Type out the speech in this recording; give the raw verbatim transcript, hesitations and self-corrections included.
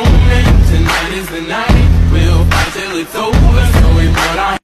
moment. Tonight is the night. We'll fight till it's over. So we put our